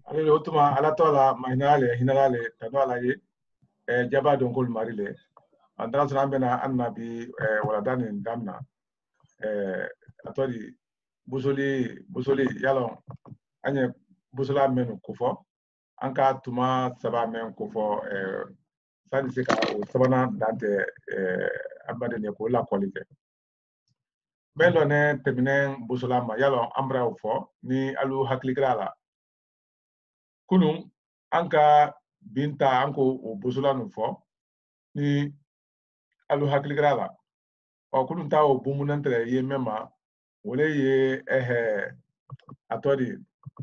ale utuma ala tola mahinale hinalale tanwala ye jaba don kol marile andara sana bena annabi wala dani damna atori busoli yalo anye busola menu kufo anka tuma saba men kufo sani se ka o sabana dante abade ne ko la qualité melo ne teminen busola ma yalo ambra fo ni alu hakligra la kunun anka binta anko o busola nu fo ni alu hakligra la o kunun ta o bumunan tere ye mema wole ye atodi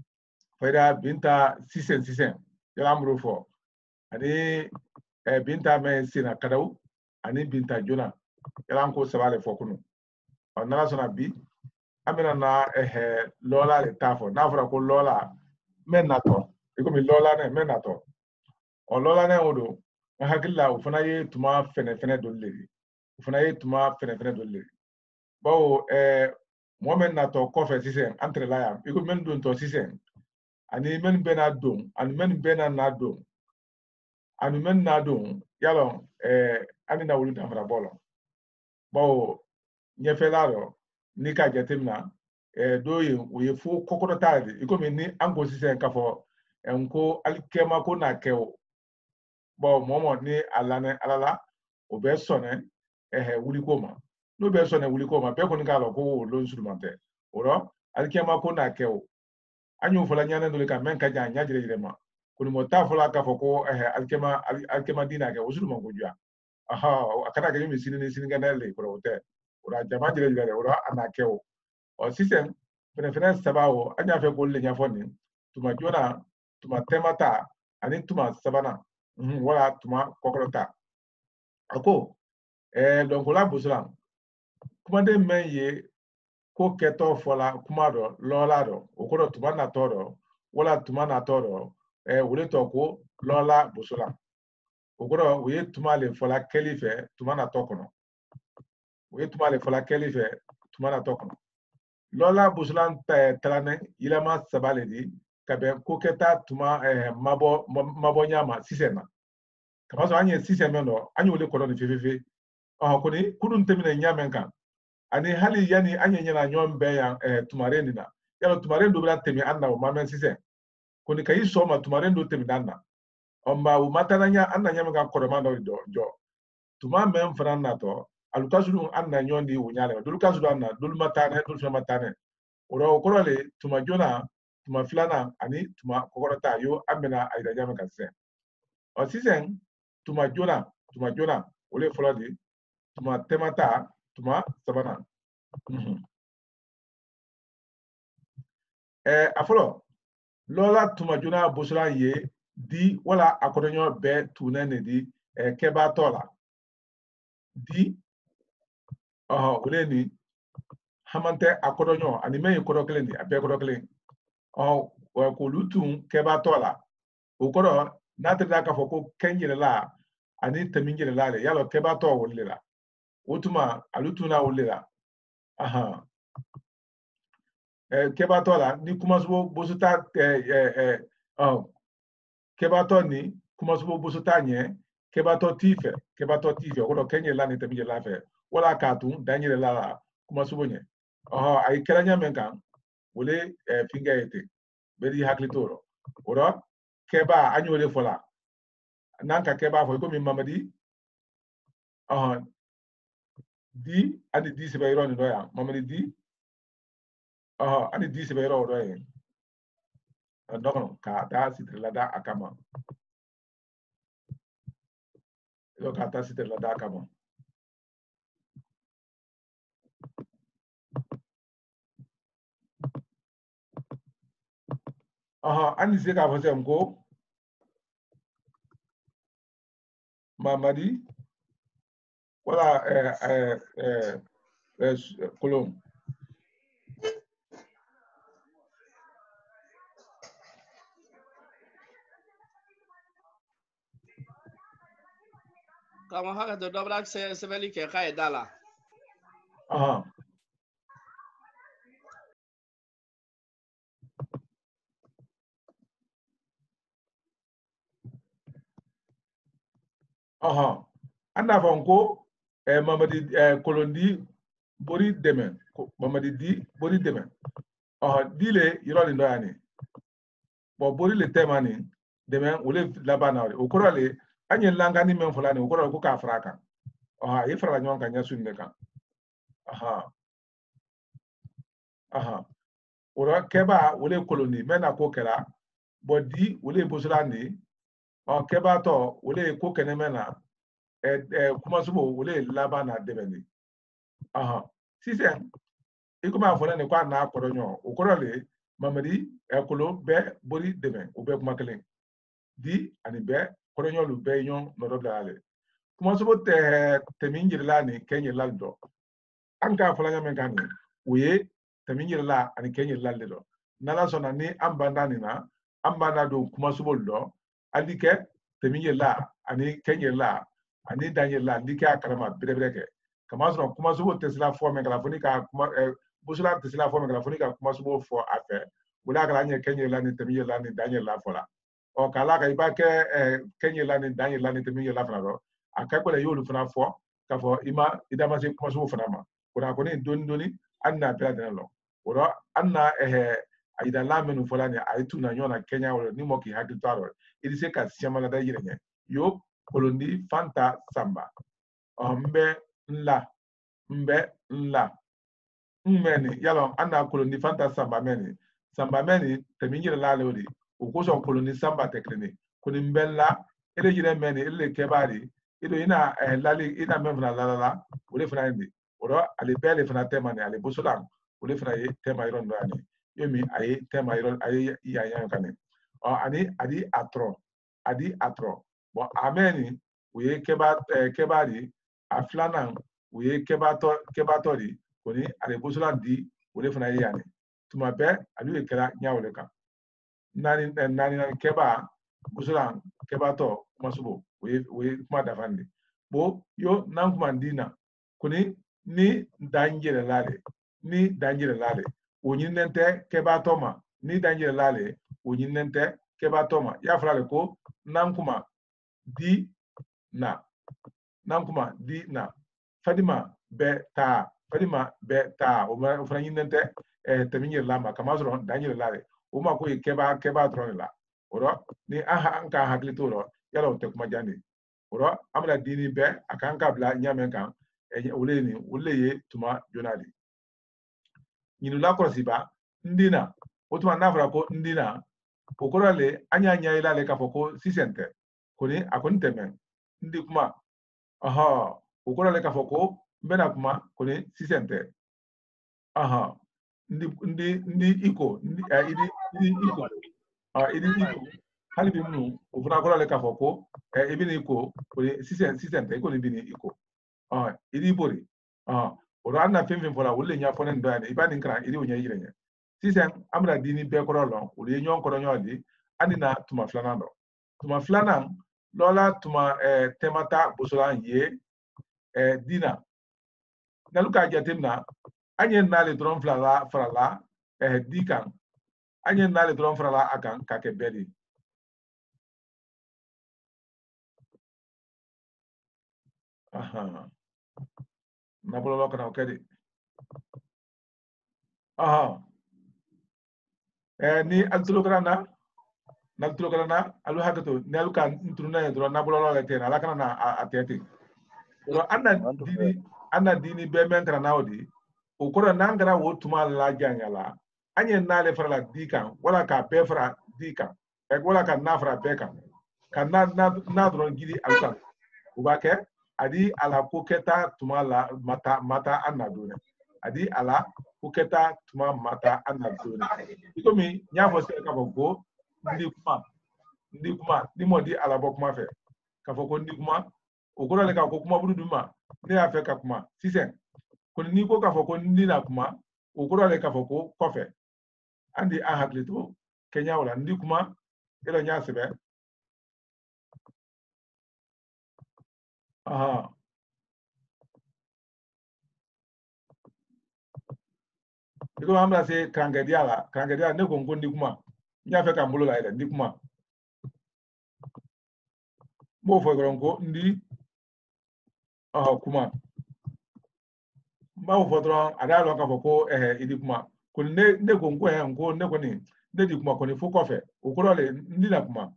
fayda binta sisen yala amro fo ani binta me sina kadaw ani binta jona yala anko sabale fo kunu o nala sona bi amina na lola le tafo na fora ko lola men nato iko mi lola ne men nato o lola ne odo na hakilla o fana ye tuma fene dolle o fana ye tuma fene dolle bawo momen nato kofe sisen entre la yam iko men don to sisen ani men bena don ani men bena na don ani men na don yalo ani na wulu tafra bolo bawo nyefelaro ni ka jatemna doye uye fu kokoro tadi iko mi ni ango sisen kafo enko alkema ko na keo bo momo ni alala o be sone wuli ko ma no be sone wuli ko ma be ko ni kalo ko lo instrumente oro alkema ko na keo anyu fola nyane ndo ka men ka nya jire ma ko ni mo ta fola kafo ko alkema dina ke usulu ma ko jua aha akana ke mi sini ganale ko rote ora jama jire ora anakeo o sisen fene sabawo anya fe ko le nya foni tuma jona tuma temata ani tuma sabana wala tuma kokorota ako donc la buslan kuma de men ye ko keto fola kuma do lola do o ko tuma na toro wala tuma na toro wole to ko lola buslan o ko we tuma le fola kelife tuma na tokono we tuma le fola kelife tuma na tokono lola busulan talane yilama sabale di kabe koketa tuma mabo nyama sisena kamaso anye sisena no anye wole kono ni fefefe koni kudun temine nyamen kan ani hali yani anye nyana nyom be ya tumarendi na yalo tumarendo bra temi anna o mamen sisen koni kayi soma tumarendo temi danna omba u matananya anna nyamen kan koroma no jo tuma men fran na to alukasulu anna nyondi wunyale dulukasulu anna dulmatane dulmatane oro korole tuma jona tuma filana ani tuma kokorota yo amena aida jama kanse o sisen tuma jona ole folodi tuma temata tuma sabana afolo lola tuma jona bosula ye di wala akodonyo be tunene di keba tola di ole ni hamante akodonyo ani me kodoklen di abe kodoklen ko lutun keba tola ukoro natrida ka foko kenyere la ani temingere la yalo keba to wolle la utuma alutuna wolle la aha keba to la ni kumasubo bosuta keba to ni kumasubo bosuta nye keba to tife ukoro kenyere la ni temingere la fe wala katun danyere la kumasubo nye ay kelanya menkan wole finga yete beri haklitoro oro keba anyole fola nanka keba fo ko mi mamadi di ani di sebe yoro ni do ya mamadi di ani di sebe yoro do ya donc ka ta sitre da akama yo ka ta sitre da akama ani se ka fo se mko mamadi wala kolom kama haka da dobra se beli ke kai dala anda fonko mamadi kolondi bori deme mamadi di bori deme dile yoro ni ndoyani bo bori le temani deme wole labana o korale anye langa ni men fulani o korale ko ka fraka ye frala nyon kan yasu ne kan ora keba wole koloni mena ko kera bodi wole bosulani keba to wole ko kene mena kuma subo wole labana debeni sisen ikuma fona ne kwa na koronyo o korale mamadi kolo be bori deme o be kuma kelen di ani be koronyo lu be nyon no dale kuma subo teminjirla ni kenyirla do anka fona nyamen kan uye teminjirla ani kenyirla do nala sona ni ambanda ni na ambanda do kuma subo do alike teminjirla ani kenyirla ani danyirla dike akalama brebreke kama sona kuma subo tesla forme kala fonika kuma busula tesla forme kala fonika kuma subo fo afe wala kala nye kenyirla ni teminjirla ni danyirla fola o kala ka ibake kenyirla ni danyirla ni teminjirla fana do akakole yolu fana fo ka fo ima idama se kuma subo fana ma kuna ko ni doni anna bela denelo ora anna aida lamenu fola ni aitu na nyona Kenya wala ni moki hakitaro idise ka siamala da yirenya yo kolondi fanta samba mbe nla mmeni yalo anna kolondi fanta samba meni teminyira la lori ukoso kolondi samba teklini kuni mbella ele yire meni ele kebari ido ina lali ina memfna la ule fna indi oro ali bele fna tema ni ali busulang ule fna ye tema iron do ani yomi ayi tema iron ayi ya yan kane ani adi atro bo ameni uye kebari aflanan uye kebatori koni ali busulang di ule fna ye yani tuma be ali ye kera nyawle kan nani keba busulang kebato masubo we kuma dafandi bo yo nan kuma dina kuni ni danjire lale onyinente keba toma ni danjire lale onyinente keba toma ya frale ko nan kuma di na fadima be ta o fra nyinente teminye lamba kama zoro danjire lale o ma ko keba drone la oro ni aha anka haklitoro yala o te kuma jandi oro amla dini be akanka bla nyamen kan ule ye tuma jonali nyinu la korosiba ndina otuma nafra ko ndina okorale anya ilale ka foko sisente koni akoniteme ndi kuma okorale ka foko mbena kuma koni sisente ndi iko idi hali bi munu ofuna korale ka foko ibini iko koni sisente iko ni bini iko idi bori oro anna fimfim fola wolle nya fonen ndo ani ibani nkra idi onya yirenya sisen amra dini be korolo ole nyon koronyo di anina tuma flana lola tuma temata bosolan ye dina naluka jatemna anye nale dron frala dikan anye nale dron frala akan kake bedi Napolo kana okedi ni altulograna alu hakato ni aluka ntruna dro napolo la tena la kana na ateti ro anna dini be men kana naudi ukoro nangara wotuma la jangala anye nale frala dikan wala ka be fra dikan wala ka nafra beka kan na dro gidi aluka ubake adi ala kuketa tuma la mata anadune adi ala kuketa tuma mata anadune ikomi nyafo se ka bogo ndi kuma ni modi ala bo kuma fe ka foko ndi kuma okoro le ka ko kuma budu duma ne afe ka kuma sisen ko ni ko ka foko ndi na kuma okoro le ka foko kofe andi a haklito kenya wala ndi kuma elo nya sebe iko amla se krangedia ne gongo ndi kuma nya fe ka mbulo la ile ndi kuma mo fo ko ndi kuma mbawo fo dron ada lo ka ko idi kuma ko ne ko ngo ne ko ni ne di kuma ko ni fo kofe o ko le ndi na kuma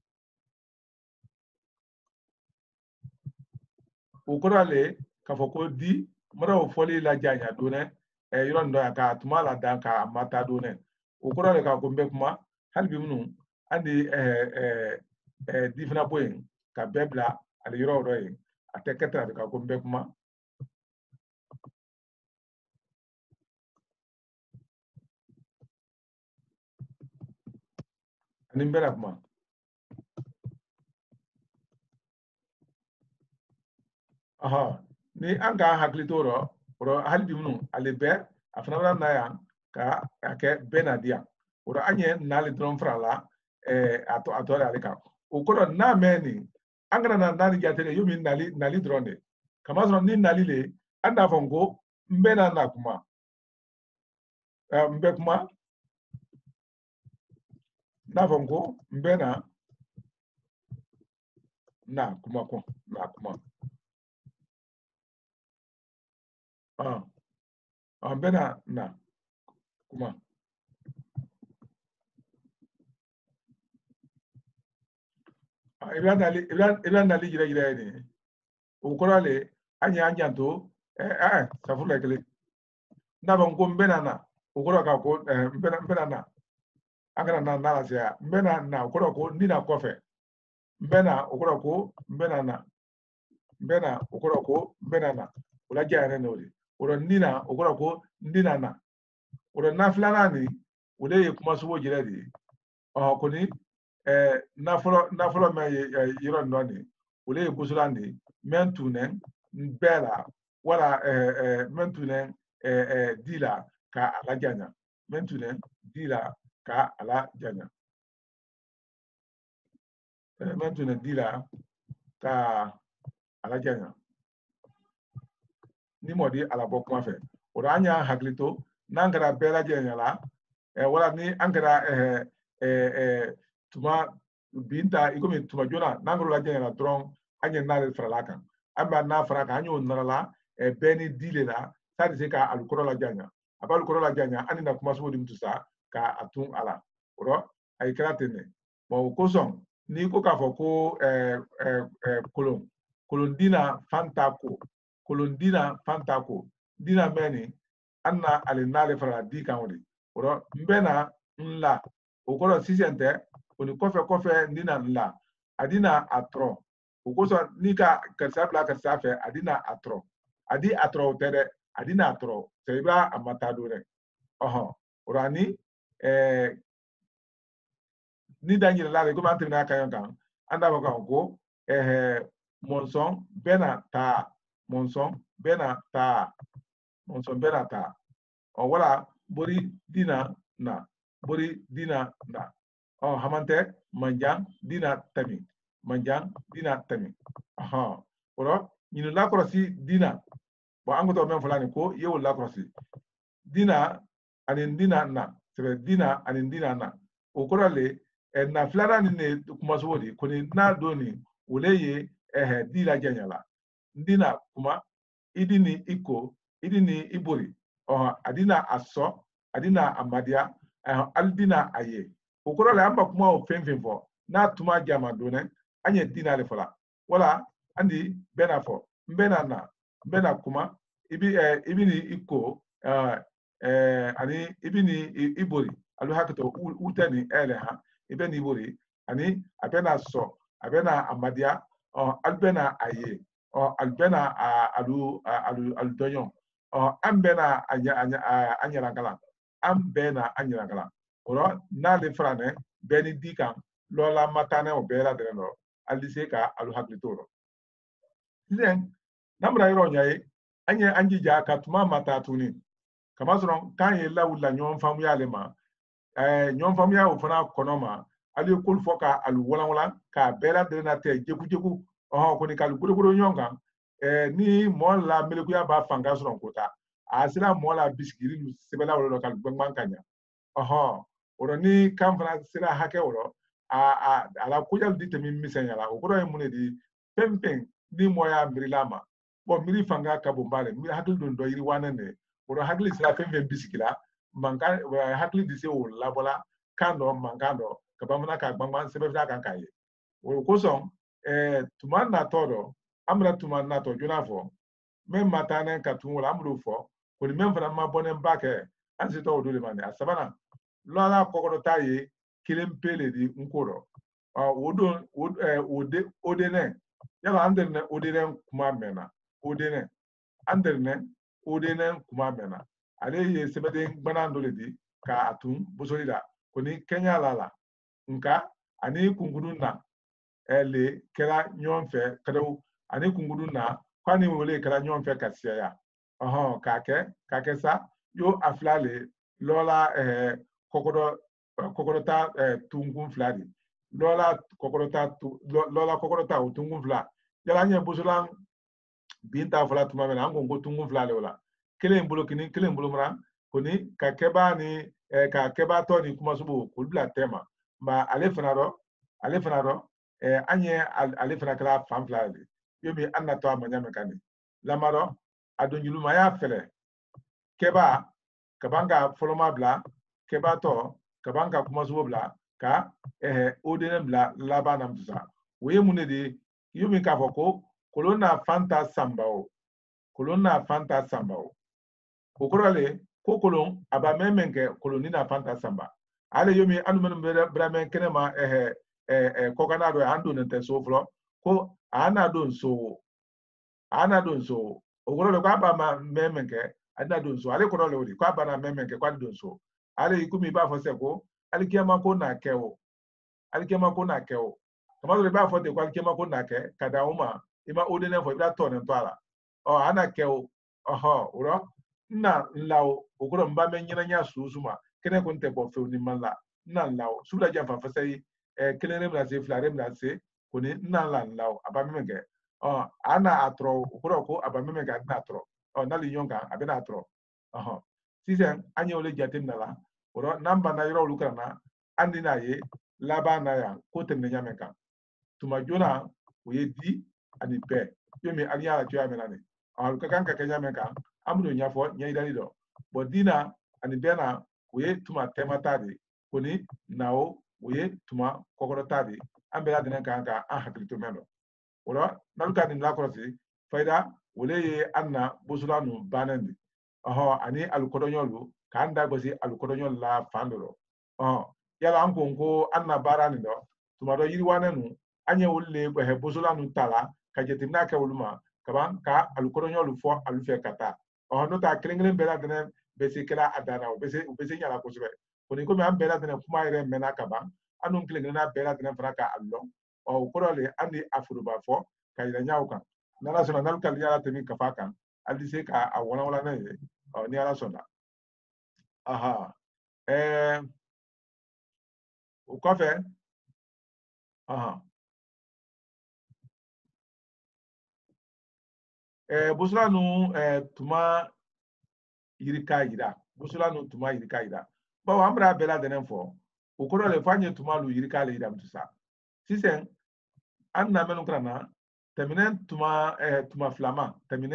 o ko le ka fo ko di mara o foli la janya do ne yoro ndo ka tuma la dan ka mata do ne o ko le ka ko mbe kuma halbi munu andi di fina boyin ka bebla ali yoro do yi ateketa ka ko mbe kuma ani mbera kuma ni an ka hakili to ro halbi munu ali be afana na ya ka ake benadia ro anye nali dron frala ato ali ka o ko na meni angana na nali jatele yumi nali drone kama so ni nali le anda fongo mbena na kuma mbe kuma na fongo mbena na kuma ko na kuma mbena na kuma ilan nali jira ni o ko le anya to safula kele na fongo mbena na o ko ka ko mbena na agara na na sia mbena na okoro ko ndina kofe mbena okoro ko mbena na mbena okoro ko mbena na ula jare no ri oro ndina okoro ko ndina na oro na flana ni ule ye kuma so jire di ko ni na folo me yiro ndo ni ule ye busula ni mentu ne mbela wala mentu ne dila ka alajanya mentu ne dila ka ala janya mentune dila ka ala janya ni modi ala bokuma fe ora anya haglito nangara bela janya la wala ni angara tuma binta ikomi tuma jona nangaro la janya la dron anya nale fralaka amba na fraka anyo narala beni dile la sadi se ka alukoro la janya abalu koro la janya ani na kuma so dim tusa ka atun ala oro ay kratene bo ko son ni ko ka fo ko kolondina fantako dina meni anna alinale fara di kan woni oro mbena nla okoro sisente oni kofe ndina nla adina atro okoso ni ka kasabla kasafe adina atro adi atro tere adina atro seiba amatado re orani ni danyi la le ko man tena kayon kan anda ba ko monson bena ta o wala bori dina na hamante manjang dina tami oro ñinu la krosi dina bo angoto men fulani ko yewu la krosi dina anin dina na sebe dina anin dina na o korale na flara ni ne kuma sodi koni na doni uleye dila janyala ndina kuma idini iko idini ibori adina aso adina amadia aldina aye o korale amba kuma o fenfo na tuma jama done anye dina le fola wala andi bena fo mbena kuma ibini iko ani ibini ibori alu hakto utani ele ha ibeni ibori ani abena so abena amadia albena aye albena alu donyon ambena anyarangala oro na le frane beni dikan lola matane o bela de no alise ka alu haklitoro len namra yoro nyaye anji ja katuma matatuni kama soron kan ye lawula ñon famu yale ma ñon famu ya o fana kono ma ali kul foka alu wala ka bela de na te jeku ko ni kalu guro ñonga ni mo la meleku ya ba fanga soron kota asira mo la biskiri lu sebela wala kal gbangban kanya oro ni kan fana sira hake woro ala kujal di temi misenya o ko mun di pempen ni moya mirilama bo miri fanga ka bombale miri hakli don do yiri wanane o hakli sila pempen bisikila manka hakli di se o labola kando mankando ka bamuna ka gbangban sebe da kan kai o ko son tuman na todo amra tuman na to jona fo même matane ka tun wala amru fo ko ni même fana ma bonen bake ansi to do le mane asabana lola kokoro taye kilim pele di nkoro wodo odene yala anderne odene kuma mena odene anderne odene kuma mena ale ye sebede banando le di ka atun bosolida koni Kenya lala nka ani kunguduna ele kera nyonfe kado ani kunguduna kwani wole kera nyonfe kasia ya kake sa yo aflale lola kokorota tungun fladi lola kokorota tungun fla yala nye busulan binta fla tuma mena ango tungun fla le wala kelen bolo kini kelen bolo mara koni ka keba ni ka keba to ni kuma subu kulbla tema ba ale fana ro anye ale fana kala fam fla le yomi anna to amanya mekani lamaro adonjulu maya fele keba kabanga foloma bla keba to kabanga kuma subu bla ka odene bla laba nam tusa we munede yomi ka foko kolona fanta sambao okorale ko kolon aba memenke kolonina fanta samba ale yomi anu men bramen kenema kokanado ando nte sofro ko ana don so okorale ko aba memenke ana don so ale korale odi ko aba na memenke kwa don so ale ikumi ba fose ko ale kiama ko na keo kamado le ba fote kwa kiama ko na ke kada uma ima odene fo bra to ne to ala ana keo uro na nlaw okoro mba menyina nya susuma kene ko nte bo fe ni mala na nlaw sula ja fa fasai kene na se flare na se ko ni na nlaw aba memege ana atro okoro ko aba memege na atro na li yonga abena atro sisen anya ole jatem na la uro namba na yoro lukara na andi na ye laba na ya ko tem ne nyameka tuma jona oye di ani pe yomi aliya la tuya menane ka kan ka kenya meka amuno nyafo nyai dali do bodina ani bena oye tuma temata de koni nao oye tuma kokoro tadi ambela dinen kan ka hakilito meno ora naluka ni la krosi faida wole ye anna bosulanu banendi ani alukodonyolu kanda gosi alukodonyol la fandoro yala anko anna barani do tuma do yiri wanenu anye wolle bosulanu tala ka jetimna ka wuluma kaban ka alukodonyolu fo alufe kata no ta klenglen bela denen besi kala adana besi nyala kosbe koni ko mi am bela denen kuma ire mena kaban anu klenglen na bela denen fraka allo korole andi afuruba fo ka ira nyawka nala sona nal kal yala temi kafaka aldi se ka awona wala na ni ala sona ukofe busulanu tuma yirika yira busulanu tuma yirika yira bawo ambra bela denen fo ukoro le fanye tuma lu yirika le yira mtusa sisen anna menu krana teminen tuma flama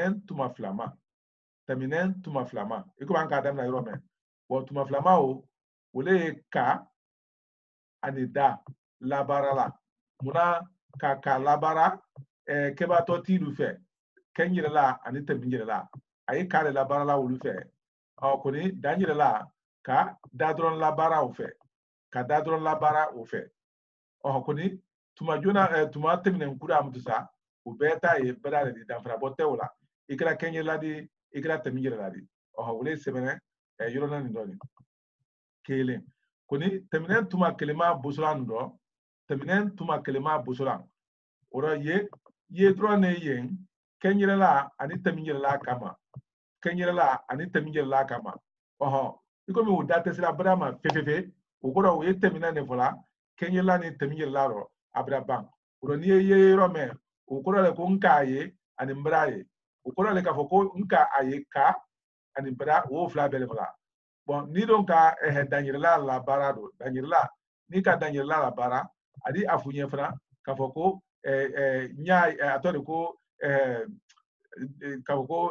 iko banka adam na yoro me bo tuma flama o wole ka anida labarala muna ka labara keba to tilu fe kenyirela ani tebinjirela ayi kare labarala wulu fe koni danjirela ka dadron labara o fe koni tuma jona tuma teminen kura amtusa u beta e bedale di danfra botewla ikra kenyirela di ikra tebinjirela di wule sebene yorona ni doni kele koni teminen tuma kelema busulan do teminen tuma kelema busulan ora ye drone yen kenyirela ani tebinjirela kama iko mi udate sila brama fefefe ukoro ye temina ne fola kenyirela ni tebinjirela ro abraban oro ni ye rome ukoro le ko nka ye ani mbraye ukoro le ka foko nka aye ka ani bra wo fla bele fola bon ni donc ka danyirela la bara do danyirela ni ka danyirela la bara adi afunye fana ka fɔ ko nya atɔri ko ka fɔ ko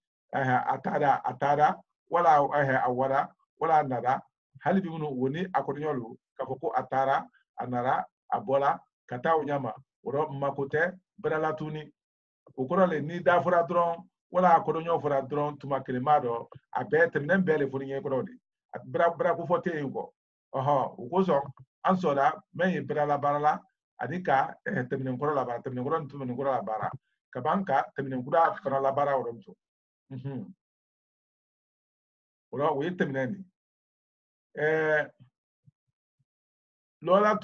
atada wala awara wala nada hali bi minnu woni akɔrɔnyɔlu ka fɔ ko atara anara abola kata onyama oro makote brala tuni ukorole ni da fora dron wala akɔrɔnyɔ fora dron tuma kelema do abe temnen bele foni nye korodi bra ko fote yugo ukozo ansoda men brala barala adika temnen korola bara temnen koron temnen korola bara kabanka temnen kuda korola bara oromso oro we temnen lola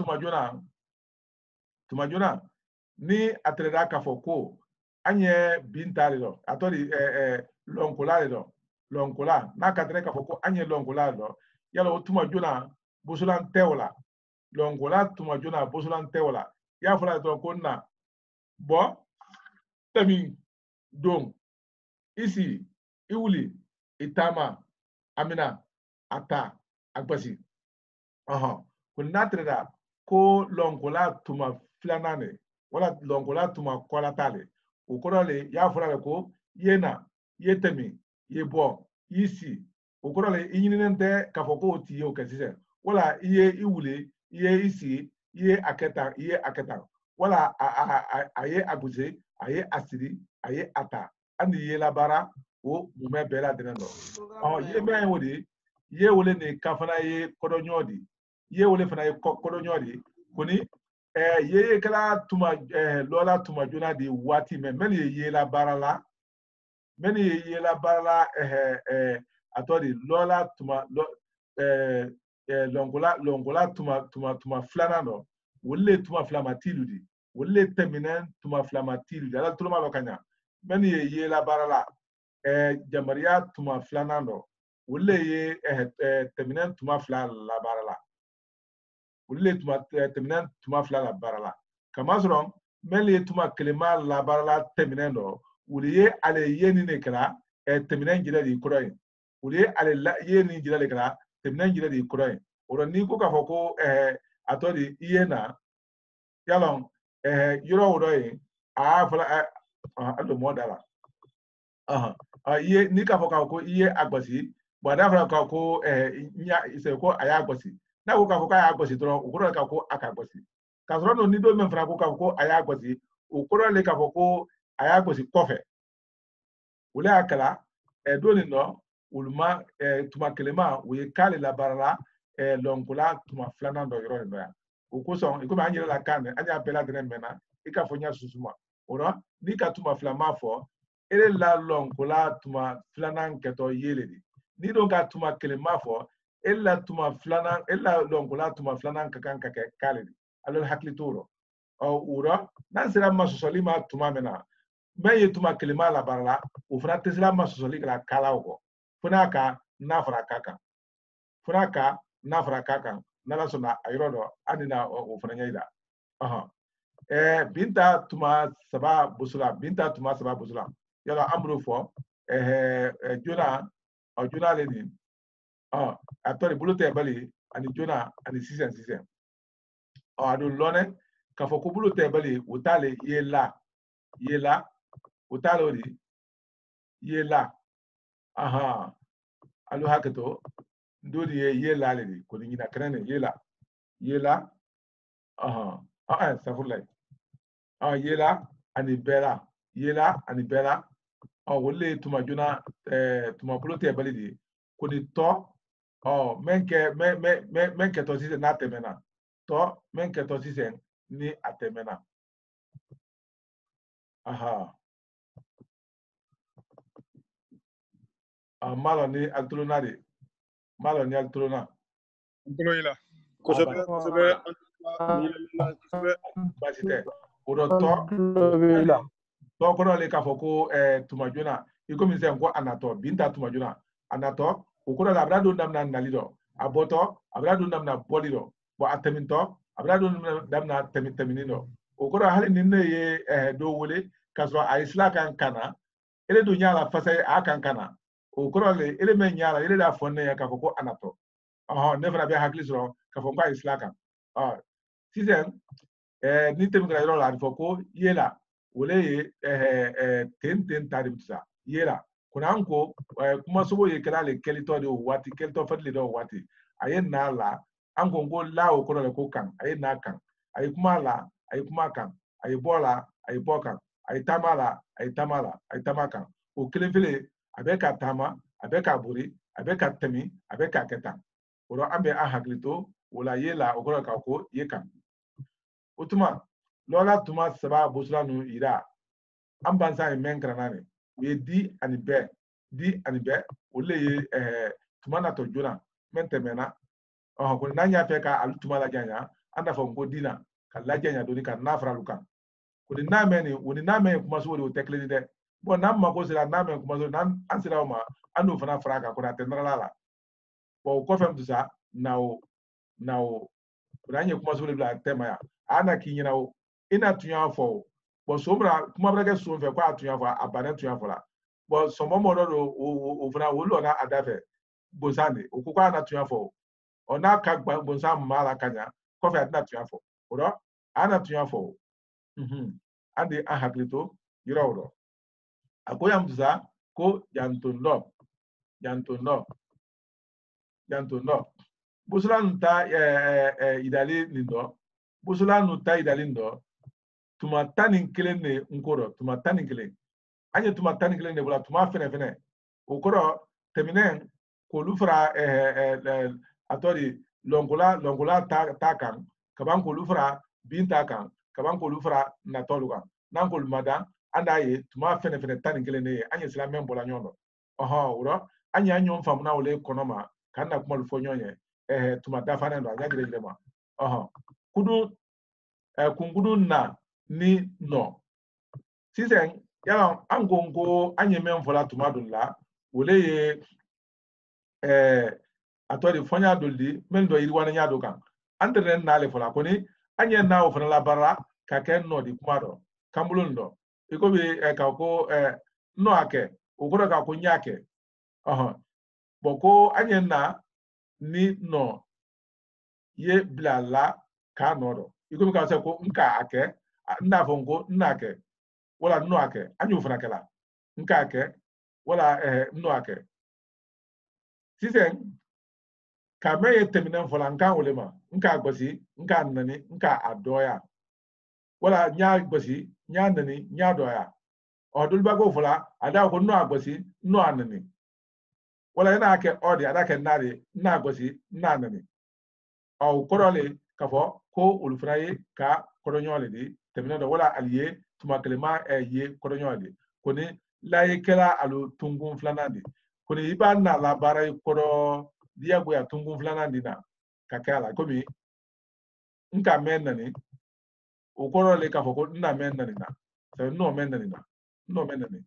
tumajona ni atreda kafoko anye bintale do atori lonkola do lonkola na katre kafoko anye lonkola do yalo tumajona busulan tewla lonkola tumajona busulan tewla ya fula do konna bo tami dong isi iwuli itama amina ata agbasi kunna treda ko lonkola tuma flanane wala lonkola tuma kola tale ukorole ya furale ko yena yetemi yebo isi ukorole inyinente kafoko tiyo kesise wala iye iwule iye isi iye aketa wala aye aguze aye asiri aye ata andi ye labara o mume bela denendo ye me wodi ye wole ne kafana ye kodonyodi ye wole fana ye kodonyodi koni ye kala tuma lola tuma jona di wati men ye la barala men ye la barala atori lola tuma longola tuma flana no wolle tuma flamatilu di wolle teminen tuma flamatilu di ala tuluma lokanya men ye la barala jamaria tuma flana no wolle ye teminen tuma flala barala wolle tuma teminen tuma flala barala kamasron meli tuma kelema la barala teminen do wolle ale yeni ne kala teminen jira di kroy wolle ale yeni jira le kala teminen jira di kroy oro ni ko ka foko atori yena yalon yoro wodoy a fala alo modala iye ni ka foka ko iye agbasi bo da fala ka ko nya ise ko aya agbasi na ko ka foka aya agbasi tro ukoro ka ko aka agbasi ka so no ni do men fala ko ka ko aya agbasi ukoro le ka foko aya agbasi kofe wole akala do ni no ulma tuma kelema we kale la barala longola tuma flana do yoro no ya ukoso ikoma anyela la kane anya bela dren mena ika fonya susuma ora ni ka tuma flama fo ele la longola tuma flana nketo yele di ni don ka tuma kelema fo ella tuma flana ella longola tuma flana kakan kake kale di alol hakli toro ura nan sira masusoli ma tuma mena me tuma kelema la barala o fra tesla masusoli la kala ko funaka nafra kaka nala sona ayrodo anina o fanya ida binta tuma saba busula yala amro fo jona le ni atori bulute bali ani jona ani sisen adu lone ka fo ko bulute bali utale yela utale odi yela alu hakato ndodi yela le di ko ni na krene yela safurlay yela ani bela wolle tuma jona tuma bulute bali di ko ni to menke to sise na temena to menke to sise ni atemena malo ni altulonari malo ni altulona Altoloila kosebe basite odo to kono le ka foko tuma jona iko mi se ko anato binta tuma jona anato ukura la brado namna nalido aboto abrado namna bolido bo ateminto abrado namna teminino ukura hali ninne ye do wole kaso a isla kan kana ele do nyala fasa akan kana ukura le ele men nyala ele da fonne ya ka foko anato ne fana be hakli so ka foko isla kan sisan ni temi kala yɔrɔ la a bɛ fɔ ko yela ole ye ten ta de bɛ sa yela kɔni an ko kuma sogo ye kɛra ale kɛlitɔ de o waati kɛlitɔ fɛn de o waati a ye na la an ko la o kɔrɔ de ko kan a ye na kan a ye kuma la a ye kuma kan a ye bɔ la a ye bɔ kan a ye taama la a ye taama la a ye taama kan o kelen fele a bɛ ka taama a bɛ ka bori a bɛ ka tɛmɛ a bɛ ka kɛ tan o la an bɛ an hakili to o la ye la o kɔrɔ ka ko ye kan o tuma lɔla tuma saba bosula nu yira an bansa ye mɛn karanna ne u ye di ani bɛɛ olu le ye tuma natɔ joona mɛn tɛmɛna ko n'an y'a fɛ ka alu tuma lajanya an n'a fɔ ko dina ka lajanya doni ka n'a fara alu kan ko ni n'a mɛn nin o ni n'a mɛn ye kumaso de o tɛ kelen ye dɛ bon n'an mako sera n'a mɛn kumaso n'an an sera o ma an n'o fana fara a kan ko a tɛ nɔrɔla la bon o kɔfɛ muso sa na o n'an ye kumaso de bila a tɛ ma yan a na k'i ɲɛna o i na tun y'a fɔ o bon so bɛna kuma bɛ kɛ so fɛ ko a tun y'a fɔ a bannen tun y'a fɔ la bon sɔmɔ mɔ dɔ don o fana o lɔnna a da fɛ bonsan de o ko k'a na tun y'a fɔ o n'a ka bonsan maa la ka ɲa kɔfɛ a tɛna tun y'a fɔ o rɔ a na tun y'a fɔ o an de an hakili to yɔrɔ o rɔ a ko yan musa ko jantondɔ busula nu ta idali nin dɔ busula nu ta idali nin dɔ tuma tan ni kelen de n ko dɔ tuma tan ni kelen an ye tuma tan ni kelen de bɔra tuma fɛnɛ o kɔrɔ tɛmɛnen k'olu fara a tɔ de lɔngola ta kan kaban k'olu fara bin ta kan kaban k'olu fara natɔlu kan n'an k'olu ma dan an n'a ye tuma fɛnɛ tan ni kelen de ye an ye silamɛ bɔla ɲɔgɔn dɔ o rɔ an y'an ɲɔgɔn faamuna o le kɔnɔ ma k'an na kuma fɔ ɲɔgɔn ye tuma dafanen don a ɲagire yɛlɛ ma kunkuru na ni nɔ sisan yala an ko an ye min fɔla tuma dɔ la o le ye a tɔ de fɔnya dɔ di min dɔ yiriwaniya dɔ kan an tɛ n'ale fɔla ko ni an ye n'a o fana labaara ka kɛ nɔ di kuma dɔ kan bolo nin dɔ i ko bi ka ko nɔ a kɛ o kɔrɔ ka ko n y'a kɛ bɔn ko an ye na ni nɔ ye bila la k'a nɔ dɔ i ko ka se ko n k'a kɛ n n'a fɔ n ko n n'a kɛ wala n n'a kɛ an y'o fana kɛla n k'a kɛ wala n n'a kɛ sisan ka mɛ ye tɛmɛnen fɔla n k'an wele ma n k'a gosi n k'a nani n k'a dɔya wala n y'a gosi n y'a nani n y'a dɔya dolu b'a ko fɔla a da ko n n'a gosi n n'a nani wala n'a kɛ de a da kɛ n'a de n n'a gosi n n'a nani o kɔrɔ le k'a fɔ ko olu fana ye ka kɔrɔɲɔgɔn le di tɛmɛnen dɔ wala ali ye tuma kelen ma ye kɔrɔɲɔgɔn de ko ni layi kɛra alu tunkun filanan de ko ni i b'a na labaara i kɔrɔ diyagoya tunkun filanan di na ka kɛ a la komi n ka mɛn nani o kɔrɔ le k'a fɔ ko n na mɛn nani na n'o mɛn nani na n'o mɛn nani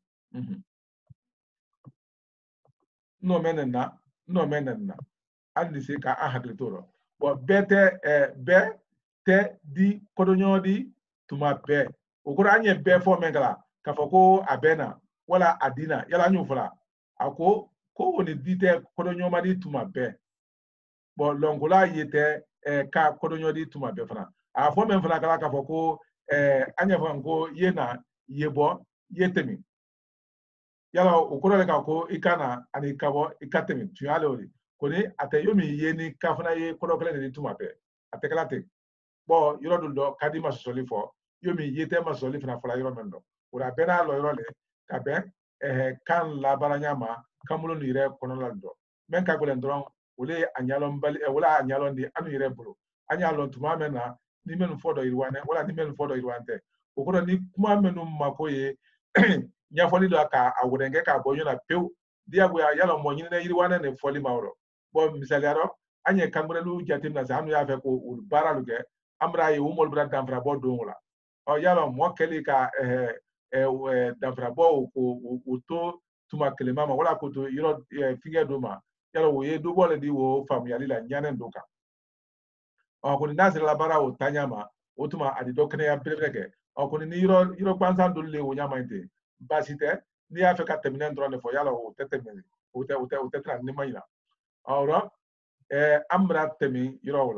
n'o mɛn nani na n'o mɛn nani na hali ni se ka an hakili to rɔ bɛɛ tɛ di kɔdɔɲɔgɔn di tuma bɛɛ o kɔrɔ an ye bɛɛ fɔ mɛn kala k'a fɔ ko a bɛɛ na wala a di na yala an y'o fɔla a ko o ni di tɛ kɔdɔɲɔgɔn di tuma bɛɛ bɔn lɔngola ye tɛ ka kɔdɔɲɔgɔn di tuma bɛɛ fana a fɔ mɛn fana kala k'a fɔ ko an y'a fɔ ko ye na ye bɔ ye tɛmɛ yala o kɔrɔ le k'a ko i ka na ani ka bɔ i ka tɛmɛ tun y'ale o de ko ni a tɛ yo min ye ni ka fana ye kɔdɔ kelen de di tuma bɛɛ a tɛ kɛla ten bɔn yɔrɔ dɔ dɔ ka di ma sɔsɔli fɔ yo min ye tɛ ma sɔsɔli fana fɔla yɔrɔ min dɔ o la bɛɛ n'a lɔ yɔrɔ le ka bɛn kan labaaranya ma kan bolo nin yɛrɛ kɔnɔna dɔ mɛ ka gɛlɛn dɔrɔn o le a ɲalɔn bali wala a ɲalɔn di an yɛrɛ bolo an y'a lɔn tuma min na ni minnu fɔ dɔ yiriwanɛ wala ni minnu fɔ dɔ yiriwan tɛ o kɔrɔ ni kuma minnu mako ye ɲɛfɔli dɔ k'a wɛrɛnkɛ k'a bɔ ɲɔgɔn na pewu diyagoya yala mɔ ɲinina yiriwanɛ de fɔli ma yɔrɔ bɔn misaliya rɔ an ye kankurɛliw jateminɛ sisan an y'a fɛ k'o baara lu kɛ an bɛna ye u mɔlu bɛna danfara bɔ don o la yala mɔ kɛli ka danfara bɔ o to tuma kelen ma wala k'o to yɔrɔ fingɛ do ma yala o ye dɔ bɔ le di o faamuyali la ɲanen do kan ko ni n'a sera baara o taɲa ma o tuma a di dɔ kɛnɛya belebele kɛ ko ni yɔrɔ gansan dolu le o ɲama in ten baasi tɛ n'i y'a fɛ ka tɛmɛnen dɔrɔn de fɔ yala o tɛ tɛmɛ o tɛ tɛna ni ma ɲina an bɛna tɛmɛ yɔrɔw la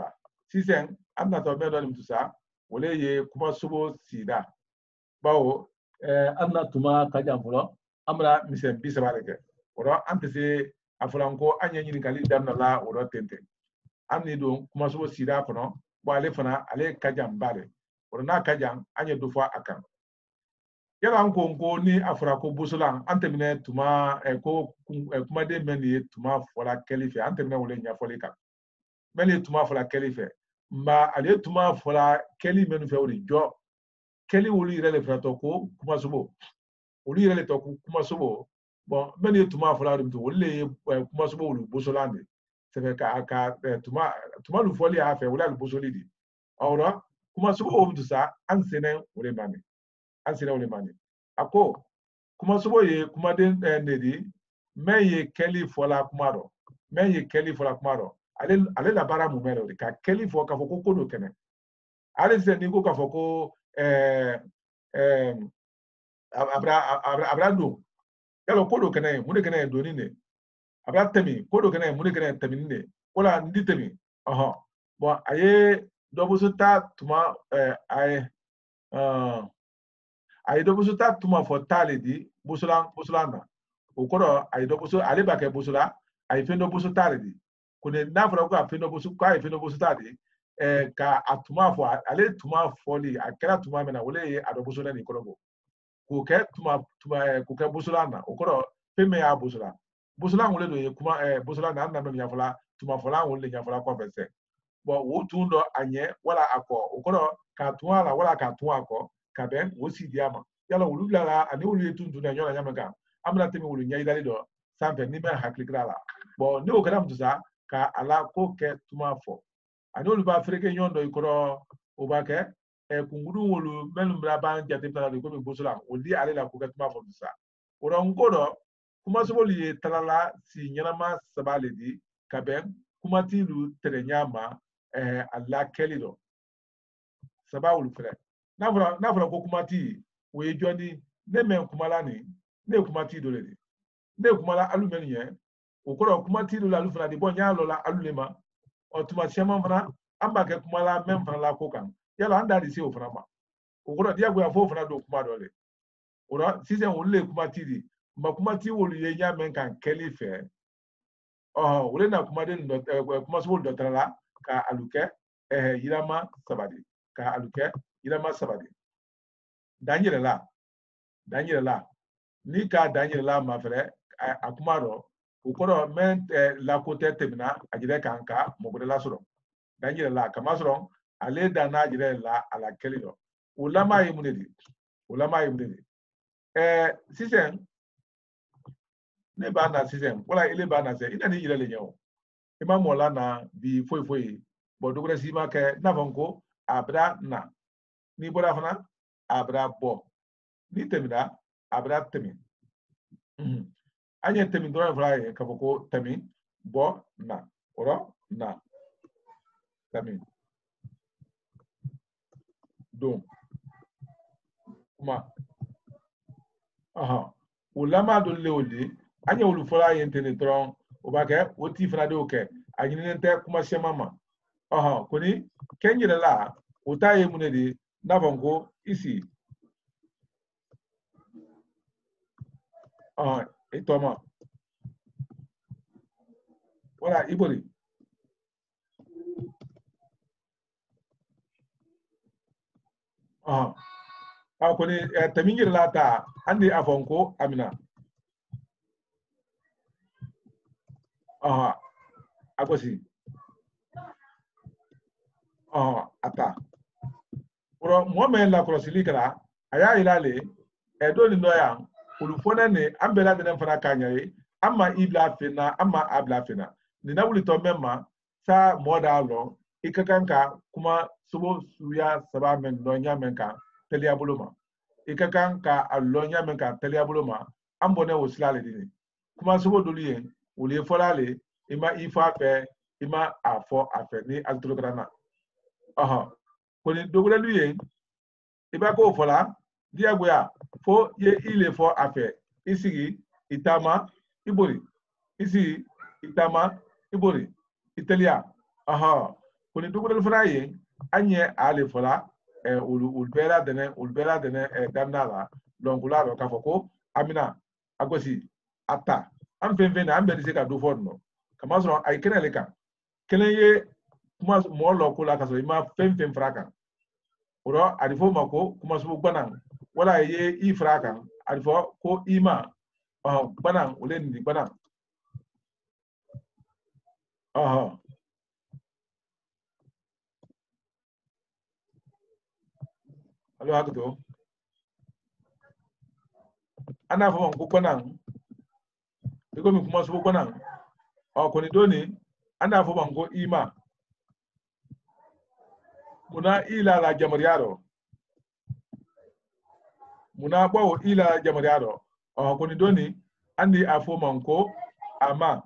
sisan an na to me do nim tusa wole ye kuma subo sida bawo an na tuma ka jam fulo amra misen bisaba ke woro ante se afulanko anya nyini kali damna la woro tente an ni do kuma subo sida kono bo ale fana ale ka jam bare woro na ka jam anya do fo akan yala an ko ni afura ko busulan an temine tuma ko kuma de meni tuma fola kelife an temine wole nya foli kan meni tuma fola kelife mba ale tuma fola keli menu fe wori jo keli woli rele frato ko kuma subo woli rele to kuma subo bon meni tuma fola dum to woli kuma subo woli busulande se fe ka tuma lu foli a fe wala lu busoli di awra kuma subo o sa an senen wole mani ansira wole mani ako kuma subo ye kuma den nedi men ye keli fola kumaro men ye keli fola kumaro ale la bara mu mero ka keli fo ka fo ko do kene ale se ni ko ka fo ko abra do yalo ko do kene mu de kene do ni ne abra temi ko do kene mu de kene temi ni ne wala ndi temi bon aye do busuta tuma ayi do busuta tuma fo tale di busulanda o kodo ayi do busu ale ba ke busula ayi fendo busu tale di kone na fara ko fendo busu ko ayi fendo busu tale ka atuma fo ale tuma fo li akira tuma mena wole ye ado busula ni kodo ko ke tuma ko ke busulanda o kodo peme ya busula wole do ye kuma busulanda na no nya fala tuma fo la wole nya fala ko fese bo wo tundo anye wala ako o kodo ka tuma la wala ka tuma ako kaben wosi diama yala wulu la ani wulu tuntu na nyona nyamaka amna temi wulu nyai dali do sampe ni me haklikra la bo ni o kana mtusa ka ala ko ke tuma fo ani wulu ba afrike nyondo ikoro o ba ke kunguru wulu menu bra ban jate tala ko be bosula wuli ale la ko ke tuma fo mtusa oro ngodo kuma so boli talala si nyama sabale di kaben kuma tilu tere nyama alla kelido sabawul fere na fura ko kuma ti wo ye joni ne men kuma la ni ne kuma ti do le ni ne kuma la alu men yen o ko kuma ti do la alu fana di bon nya lo la alu le ma o tuma chema fana amba ke kuma la men fana la ko kan yala anda di se o fana ma o ko dia go ya fo fana do kuma do le o ro si se won le kuma ti di ma kuma ti wo ye nya men kan keli fe wo le na kuma de no kuma so do tala ka aluke yirama sabadi ka aluke yirama sabadi danyere la ni ka danyere la ma fere akumaro ukoro men la kote temina ajire kanka mogore la soro danyere la kama soro ale dana ajire la ala kelido ulama yimunedi sisen ne ba na sisen wala ile ba na se ina ni yire le nyawo ima mola na bi foi bodugre sima ke na vonko abra na ni bora fana abra bo ni temida abra temi anya temi dora fly ka boko temi bo na oro na temi do kuma ulama do leoli anya ulu fly yentene tron obake woti fana de oke anyinente kuma shemama koni kenjire la utaye munedi navongo isi itoma wala ibori koni tamingire la ta andi avongo amina agosi ata oro momen la krosilikara aya ilale edo ni noya ulufona ne ambela de fana kanyaye ama ibla fina ama abla fina ni na wuli to memma sa moda lo ikakanka kuma subo suya saba men no nyamen kan telia buluma ikakanka allo nyamen kan telia buluma ambone wosilale dini kuma subo doliye wuli folale ima ifa pe ima afo afe ni altrograna koni dogula luye iba ko fola dia goya fo ye ile fo afe isigi itama ibori isi itama ibori italia kuni dugul fraye anye ale fola ul bela dene danala donc la ro ka foko amina agosi atta am fen fen am be se ka do fonno kama so ay kenele ka keneye kuma mo lo ko la ka so ima fen fen fraka oro adifo mako kuma so gbanan wala ye i fraka adifo ko ima gbanan ule ni gbanan alo hakto ana fo ko gbanan iko mi kuma so gbanan ko ni doni ana fo ko ima muna ila la jamariaro muna bawo ila jamariaro ko ni doni andi afo manko ama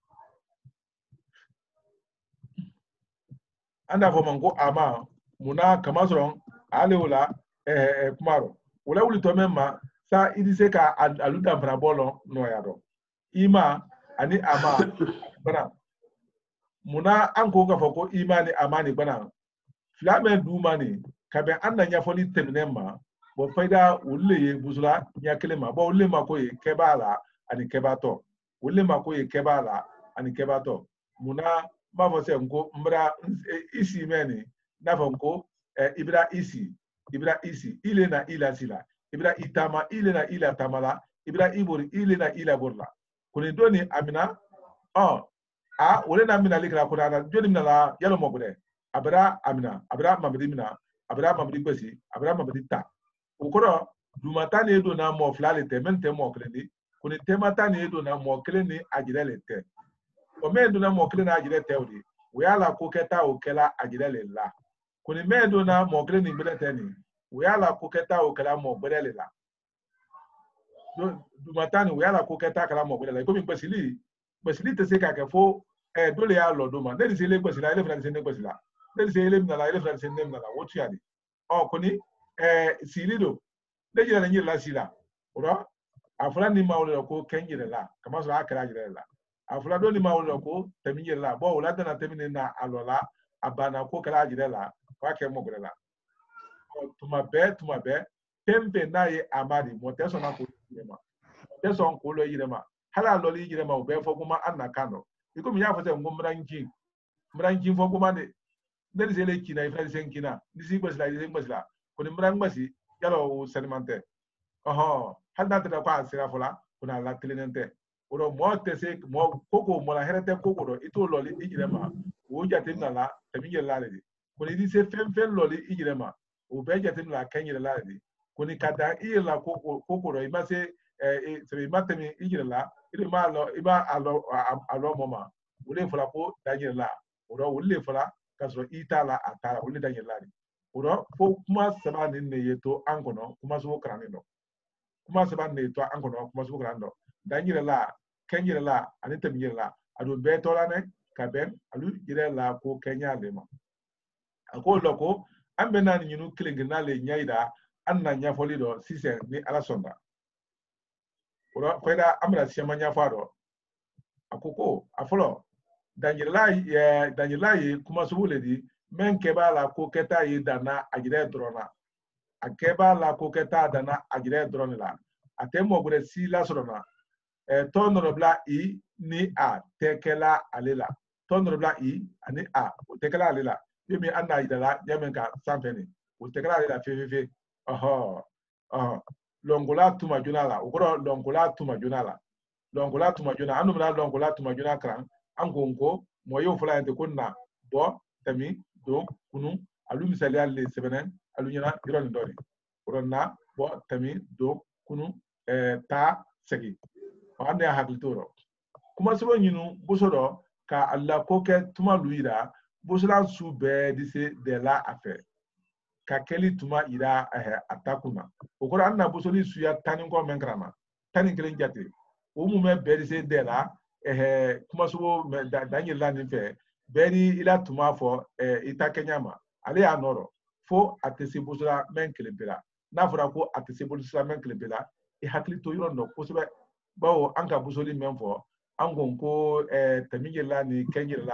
anda fo manko ama muna kamasron alewula kumaro wala wuli to memma sa idise ka aluda frabolo no yaro ima ani ama bana muna anko ka foko ima ni ama ni bana flame du mani kabe anda nya foli temnemma bo faida wulle ye busula nya kelema bo wulle ma ko ye kebala ani kebato wulle ma ko ye kebala ani kebato muna ma fo se nko mbra isi meni na fo nko ibra isi ile na ila sila ibra itama ile na ila tamala ibra ibori ile na ila borla kuni doni amina wole na mina likra ko na joni mina la yalo mo bude abra amina abra mamadi mina abra mamadi kwesi abra mamadi ta ukoro dumata ne do na mo flale te men te mo kleni kuni temata ne do na mo kleni ajirele te o men do na mo kleni ajirele te odi wala ko keta o kela ajirele la kuni men do na mo kleni gbele te ni wala ko keta o kela mo gbele la dumata ni wala ko keta kala mo gbele la ko mi kwesili te se ka ke fo dole ya lo do ma ne di se le kwesila ile fran se ne kwesila ne di se ile mina la ile fran se ne mina la wotu ya ni kuni silido ne jira ne la sila oro afula ni ma wole ko kenjire la kama so akara jire la afula do ni ma wole ko temije la bo wala dana temine na alola abana ko kala jire la wa ke mo gure la tuma be tempe na ye amadi mo teso na ko yirema teso ko lo yirema hala lo li yirema o be fo kuma annakano iko mi ya fo se mranjin fo kuma ne ne se le kina ifra se kina disi gbasila ko ni mrangbasi yalo sedimante hada ta ko asira fola kuna la telenente oro mo tese mo koko mo la herete koko do ito loli ijirema o jatim na la taminye la le ko ni dise fen loli ijirema o be jatim la kanyere la le ko ni kada ila koko do imase se matemi ijirela ile ma lo iba alo moma wole fola ko danyela oro wole fola kaso itala atara wole danyela ni oro fo kuma saba ni ne yeto angono kuma so krani no kuma saba ne to angono kuma so krani no danyela kenyela ani temyela adu be to la ne kaben alu jirela ko kenya le ma ako loko ambe na ni nyunu kilingina le nyaida anna nya folido sise ni ala sonda ora faida amra siama nya faro akoko afolo danyela ye kuma so wole di men keba la ko keta yi dana ajire drona akeba la ko keta dana ajire drona la atemo gure si la sorona tonno bla i ni a tekela alela tonno bla i ani a tekela alela yemi anna idala yamenka sampeni o tekela alela fefe longola tuma junala ukoro longola tuma junala anu mena longola tuma juna kran angongo moyo fula ente kunna bo tami do kunu alu misali alle sebenen alu nyana iron dori uronna bo tami do kunu ta segi ande haglitoro kuma sebo nyinu busodo ka alla koke tuma luira busula su be dise de la affaire ka keli tuma ira atakuna ukoro anna busoli suya tanin ko menkrama tanin kelen jate o mu me be dise de la kuma so daniel lanin fe beri ila tuma fo ita kenyama ale ya noro fo atese busula men kelebela na fora ko atese busula men kelebela hakli to yoro no ko sobe bawo anka busoli men fo angon ko tamingela ni kenyela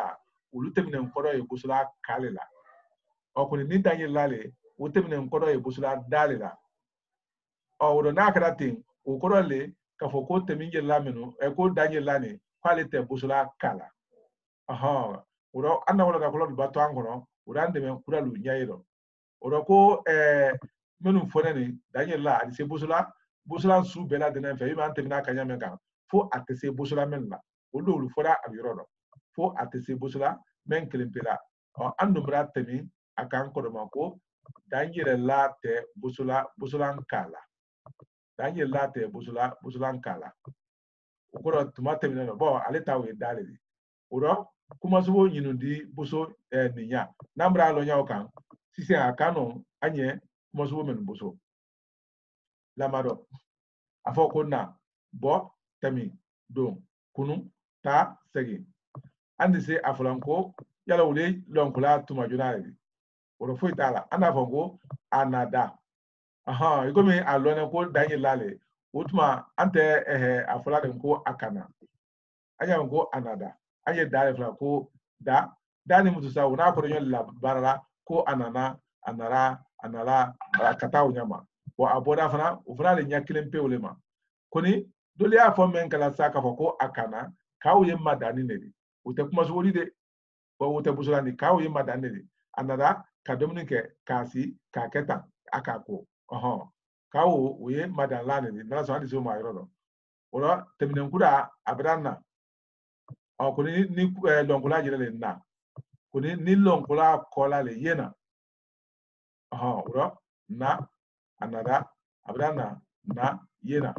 olu teminen kodo ye busula kale la o koni ni Daniel lale o teminen kodo ye busula dale la o wodo na kara tin o kodo le ka fo ko temin je lamenu e ko Daniel lane kwale te busula kala aha wodo anna wala da ko ba to angono wodo ande men kuralu nyairo wodo ko menu fonani Daniel la adi se busula su bela denen fe ima temina kanya men kan fo atese busula men la wodo lu fora abiro fo atese busula men kelimpela o andumra temi akan kodoma ko Daniel la te busulan kala Daniel la te busulan kala ukoro tuma temina no bo ale tawe dale di uro kuma subo nyinundi buso ninya nambra lo nyaw kan sisi akano anye kuma subo men buso lamado afo ko na bo temi don kunu ta segi andi se afulanko yala wule lonkula tuma junale uro foi tala ana fongo anada aha ikomi alone ko Daniel lale utuma ante afula den ko akana anya ko anada anye dale fula ko da ni mutusa una ko nyon la barala ko anala kata unyama bo aboda fana ufana le nyakilen pewlema koni dole ya fo men kala saka ko akana kawye madani ne ute kuma so wori de bo ute busulani kawye madani ne anada ka dominike kasi ka keta akako kawo uye madan lani ni na so andi so ma yoro ora teminen kuda abranna o kuni ni lonkula jere le na kuni ni lonkula kola le yena ora na anada abranna na yena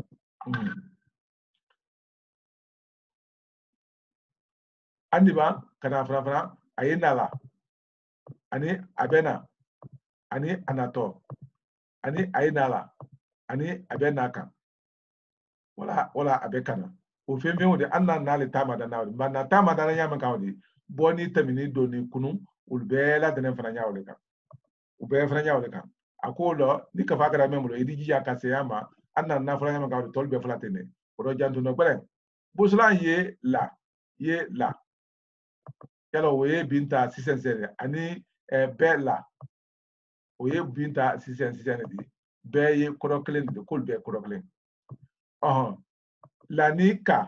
andi ba kana frafra ayena la ani abena ani anato ani ayena ani abenaka wala abekana o fembe wode anna nale tamada nawde banna tamada na nyama kawdi boni tamini doni kunu ulbela denen fana nyawle kan ube fana nyawle kan akolo ni ka fakara memro idiji ya kaseyama anna na fana nyama kawdi tolbe fala tene odo jantu no gbere buslan ye la yalo we binta sisensere ani bella oye binta sisensere di be ye koroklen de kolbe koroklen lanika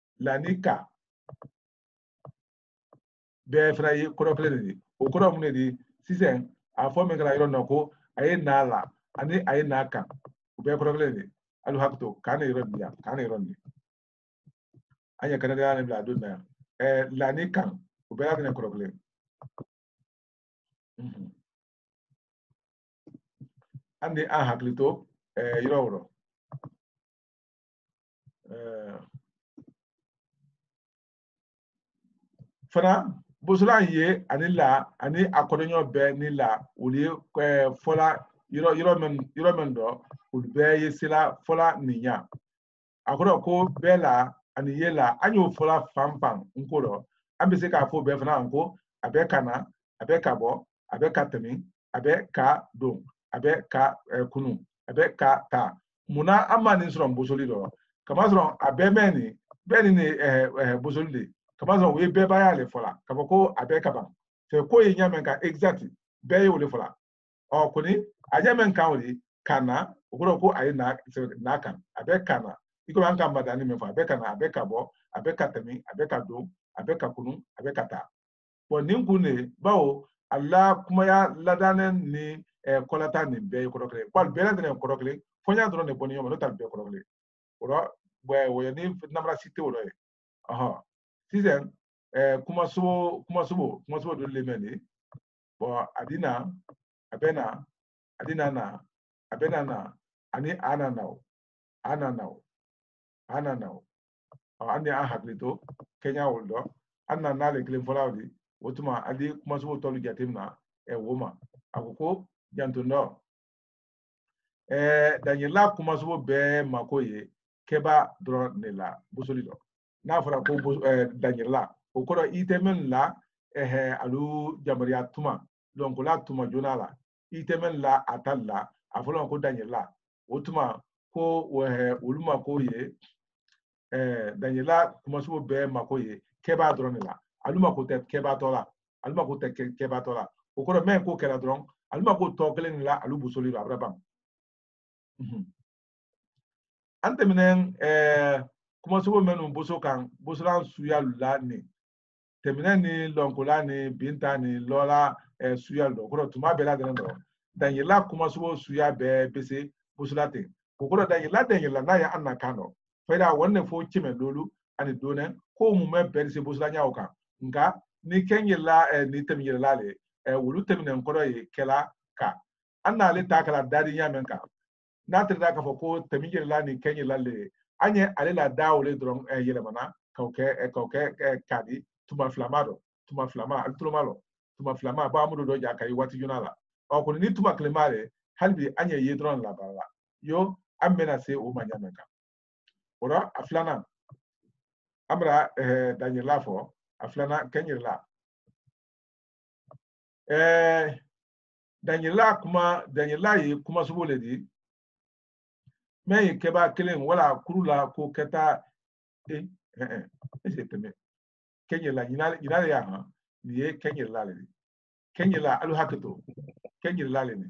be fra ye koroklen di o koromne di sisen a fo me kala yoro noko aye nala ani aye naka be koroklen di alu hakto kana yoro dia kana yoro ni anya kana da ne bla do na lanika o be la ne koroklen andi a haklito yoro fana busulan ye ani la ani akodonyo be ni la uli fola yoro men do uli be ye sila fola ninya akodo ko be la ani ye la anyo fola fampan nkoro ambe se ka fo be fana nko abe kana abe kabo abe katemi abe ka don abe ka kunu abe ka ta muna amani sron busoli do kama sron abe meni ni busoli kama sron we be baya le fola kaba ko abe kaba se ko ye nyamen ka exact be ye le fola o kuni ajamen ka wori kana okoro ko ayi na kan abe kana iko an kan badani me fa abe kana abe kabo abe katemi abe ka do abe ka kunu abe kata bo ninkune bawo Allah kuma ya ladanen ni kolata ni be korokle kwal be ladanen korokle fonya dron ne boni yoma no tal be korokle oro bo ni namra cité woro sizen kuma subo do le meni bo adina abena adina na abena na ani ananaw ani a haklito Kenya woldo anna na le claim folawdi wotuma adi kuma subo tolu jatimna woma akoko jantundo Daniela kuma subo be makoye keba dron ne la busolido na fara ko Daniela okoro itemen la alu jamaria tuma donc la tuma jonala itemen la atalla afolo ko Daniela wotuma ko uluma ko ye Daniela kuma subo be makoye keba dron la aluma ko te keba tola aluma ko te keba tola o ko men ko kela dron aluma ko to kelen la alu busoli la abrabam ante minen kuma subo menu buso kan busolan suya la ni teminen ni lonkola ni binta ni lola suya lo ko tuma bela den do dan yela kuma subo suya be bese busolate ko ko dan yela na ya anna kano faida wonne fo kime lolu ani donen ko mu me berse busolanya o kan nga ni kenyela ni temyela le wulu teminen ko ye kela ka anna le takala dadi nyamen ka na tirda ka fo ko temyela ni kenyela le anye ale la dawle dron yelemana kauke kadi tuma flamado tuma flama altromalo tuma flama ba amudo do jaka yi wati junala o ko ni tuma klemare halbi anye ye dron la bala yo amena se o manyamenka ora aflana amra daniela fo aflana kenyela daniela yi kuma subole di mais keba kelen wala kurula ko keta exactement kenyela nyina ya ha ni kenyela le kenyela alu haketo kenyela le ni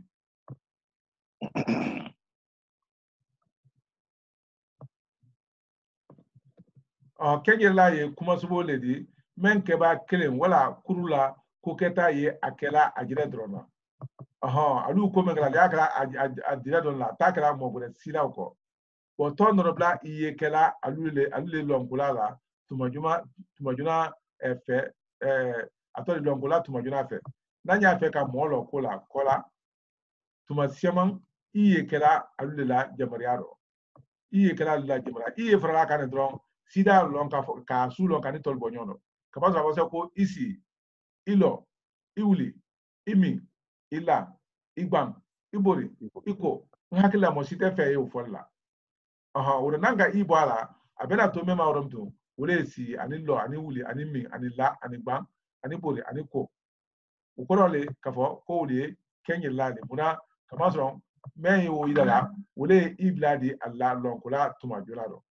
kenyela ye kuma subo le di men keba kelen wala kurula ko keta ye akela ajire drona alu ko men la akala ajire drona takala mo bore sila ko bo to norobla iye kela alule longola la tumajuna fe atoli longola tumajuna fe nanya fe ka molo kola tumasiaman iye kela alule la jamariaro iye kela la jamara iye frala kan dron sida lonka ka su lonka ni tol bonyono ka ba sa ko isi ilo iwuli imi ila igbam ibori iko hakila mo site fe e ufolla wona nanga ibo ala abena to mema oromto wole si ani lo ani wuli ani mi ani la ani gbam ani bori ani ko ukorole kafo ko wuli kenye lade muna kamasron men yo idala wole ibladi alla lonkola tuma jolado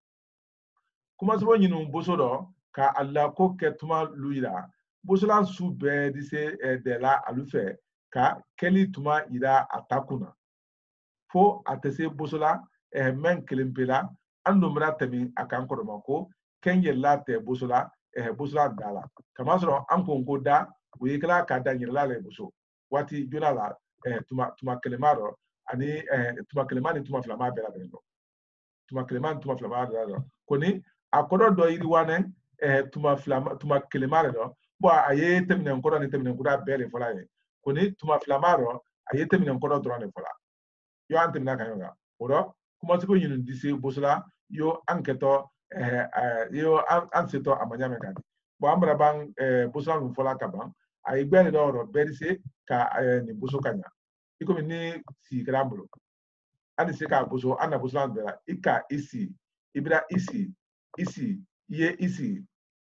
kuma so nyinu bosodo ka alla ko ke tuma luira bosolan su be dise de la alufe ka keli tuma ida atakuna fo atese bosola men kelimpela andomra temi akan koroma ko kenye late bosola bosola dala kamasro anko da wikala ka danyela le boso wati jonala tuma kelemaro ani tuma kelemani tuma flama bela belo tuma kelemani tuma flama bela koni akodo do iri wane tuma kelemaro do bo aye temne nkoro ni temne nkura bele fola ye koni tuma flamaro aye temne nkoro drone fola yo antemna kanyoga oro kuma sibo yinu disi bosola yo anketo yo anseto amanyame kadi bo ambra bang bosola nfola kaban ay gbele do ro berise ka ni boso kanya iko ni si grambulo ani se ka boso ana bosola bela ika isi ibra isi ye isi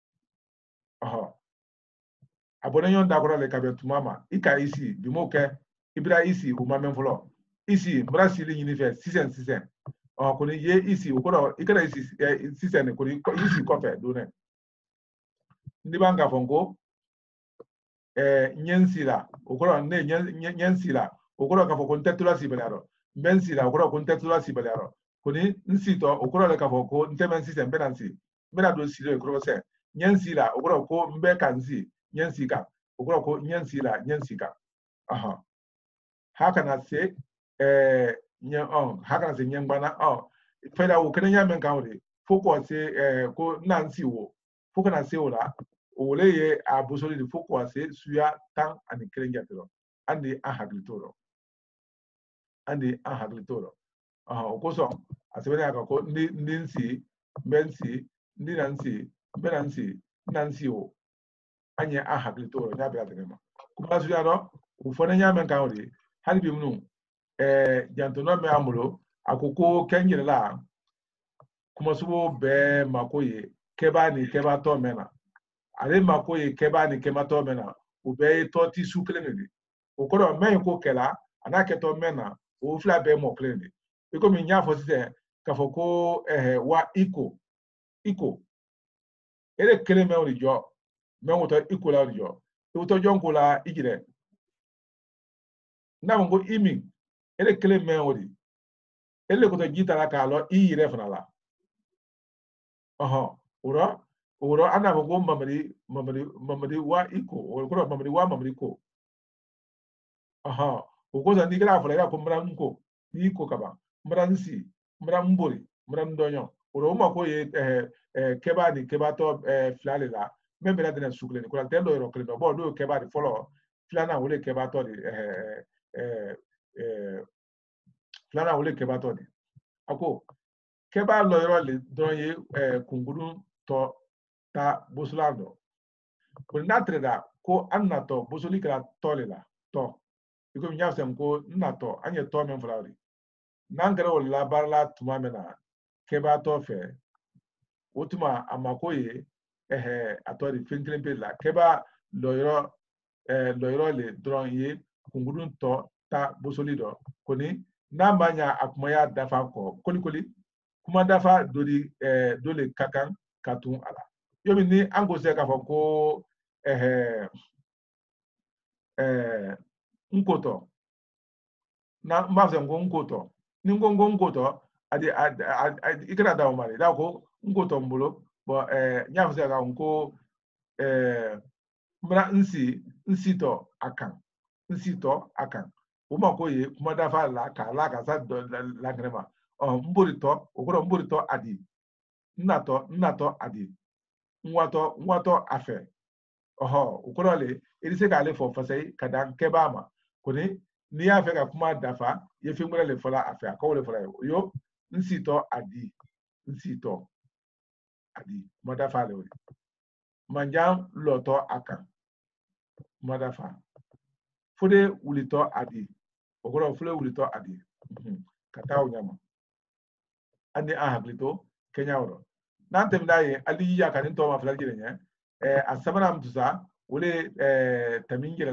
abone yon da gora le kabe tumama ika isi bimoke ibra isi umame folo isi brasili yini fe 6 ko ni ye isi okoro ikara isi 6 ko ni isi kofe do ne ndi banga fongo nyensila okoro ne nyensila okoro ka foko ntetula sibelaro mbensila okoro ko ntetula sibelaro ko ni nsito okoro le ka foko ntemen 6 benansi bena do silo okoro se nyensila okoro ko mbe kanzi nyensika okoro ko nyensika haka na se haka na se nyengbana faida wo kene nyamen kawde foko se ko nansi wo foko na se ola ole ye abusoli di foko se suya tan ani kerenja toro andi ahaglitoro okoso asebene aka ko ndinsi bensi ndinansi benansi nansi wo anye ahaglitoro nya bela tenema kuma suya no ufone nyamen kawde halbi mnu jantono me amulo akoko kenjire la kuma subo be makoye keba to mena ale makoye keba ni kema to mena ube to ti su klengedi okoro men ko kela anake to mena o fla be mo klengedi iko mi nya fo sise ka foko wa iko ele kele me ori jo men woto ikola jo woto jonkola igire na ngo imi ele kele men wodi ele ko to jita la ka lo ire fana la uro ana ngo mamadi wa iko o ko mamadi wa mamadi ko uko za nigra fala ya ko mra nko ni ko kaba mra nsi mra mbori mra ndonyo uro ma ko ye keba ni keba to flale la membe la dena sukle ni ko la tendo ro kle bo do keba di follow flana wole keba to di flana wole keba to di ako keba lo ro le don ye kunguru to ta bosulado ko natreda ko annato bosuli kra tolela to iko mi nyafsem ko nato anye to men flawri nangara wala barla tuma mena keba to fe utuma amakoye atori finklempe la keba loyro le dron ye kungurun to ta bosolido koni na manya akumaya dafa ko koli kuma dafa dole kakan katun ala yomi ni ango se ka ko nkoto na mafse nkoto ni nkoto adi ikra da umari da ko nkoto mbulo bo nyafse ka nko mra nsi to akan uma ko ye kuma dafa la ka sa la grema mbori to okoro mbori to adi nnato adi nwato afe okoro le irise ka le fo fasai kadan kebama koni ni ya fe ka kuma dafa ye fi ngure le fola afe akọ le fola yo nsi to adi kuma dafa le manjam loto akan kuma dafa fude wulito adi okoro fude wulito adi kata unyama andi ahablito kenya woro nantem daye ali ya kanin to ma fulal jire nya asabana mtusa wole tamingira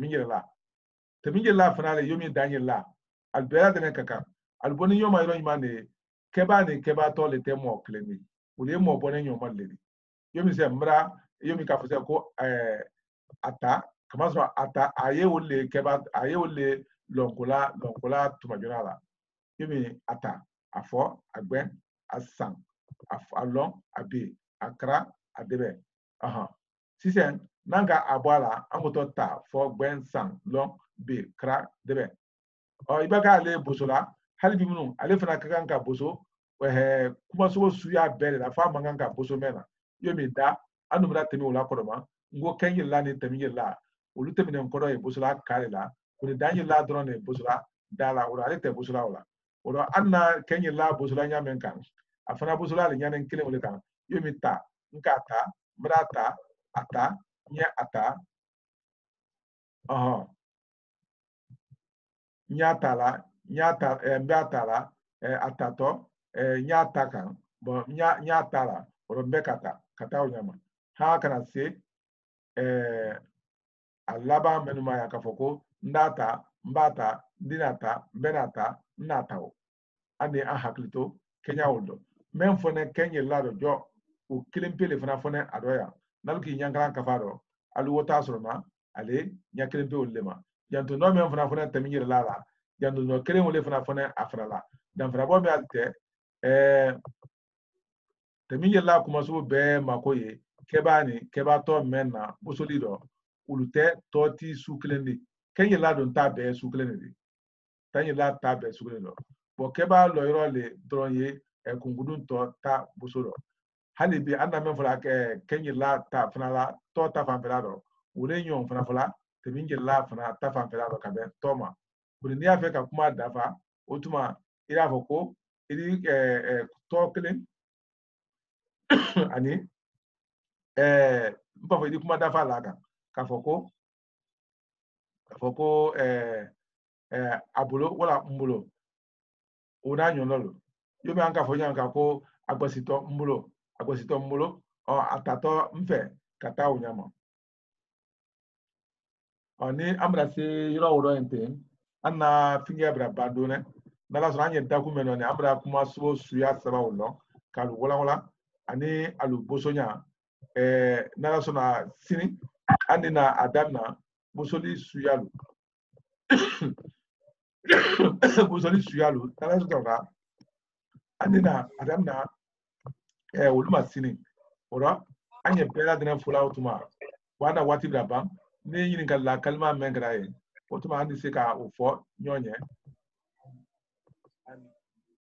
la fanale yomi daniel la albera de kaka alboni yoma iro imane keba to le temo kleni wole mo bone nyoma le yomi se mra yomi ka fuse ko ata kama so ata aye wole lonkola tumajona la yomi ata afọ agbe asan alon abe akra adebe sisen nanga abwala amoto ta fo gben san lon be kra debe ibaka ale bosola halbi munu ale fana kakanka boso kuma so suya bere la fa manganga boso mena yomi da anumra temi wala kodoma ngo kenyi la ni temi la olu temi ne nkodo e bosola kale la kuni danyi la drone bosola dala ora ale te bosola wala oro anna kenyi la bosola nyamen kan afana bosola le nyanen kile wole kan yomi ta nkata mrata ata nya ata nyatala atato nyatakan bo nyatala oro bekata kata onyama ha kana se alaba menuma ya kafoko ndata mbata dinata benata natao ane ahaklito kenya woldo men fone kenye lado jo o kilimpele fana fone adoya nalki nyankran kafaro alu wota sorona ale nyakilimpe olema janto no men fana fone tamingir lala janto no kelen wole fana fone afrala dan fana bo mi alte tamingir la kuma so be makoye keba to menna busolido ulute toti suklendi kenye la don ta be suklendi tanye la ta be suklendi bo keba lo yoro le dronye kungudun to ta busolo hali bi anda men fala kenye la ta fana la to ta fan pelado wole nyon fana fala tamingir la fana ta fan pelado kabe toma buri ni afe ka kuma dafa otuma ira foko iri to kelen ani mpafo idi kuma dafa laga kafoko abulo wala mbulo una nyololo yomi anka fo nyanka ko agbasito mbulo atato mfe kata unyama oni amra se yoro woro ente anna finge bra badone nala so anye document ni amra kuma so suya saba ulo kalu wala ani alu bosonya n'ala sɔnna sini an na a damina musoli suyalu musoli suyalu n'ala sɔnna an na a damina olu ma sini o la an ye bɛɛ lajɛlen fɔla o tuma wa na waati bila ban ne ɲininkali la kalima mɛn kɛra ye o tuma an tɛ se ka o fɔ ɲɔgɔn ye